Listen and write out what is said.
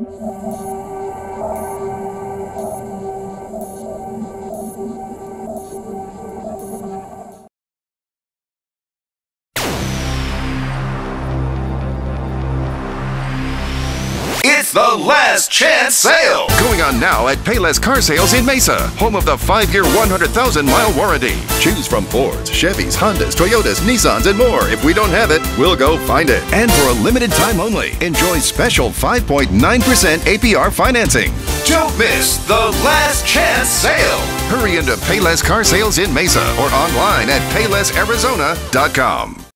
It's the last chance sale! Going on now at Payless Car Sales in Mesa, home of the 5-year, 100,000-mile warranty. Choose from Fords, Chevys, Hondas, Toyotas, Nissans, and more. If we don't have it, we'll go find it. And for a limited time only, enjoy special 5.9% APR financing. Don't miss the last chance sale! Hurry into Payless Car Sales in Mesa or online at PaylessArizona.com.